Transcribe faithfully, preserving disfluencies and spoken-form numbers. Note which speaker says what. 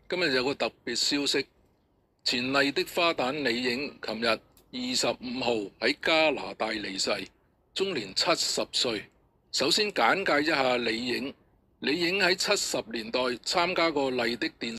Speaker 1: 今日有個特別消息，前麗的花旦李影，琴日二十五號喺加拿大離世，終年七十歲。首先簡介一下李影，李影喺七十年代參加過麗的電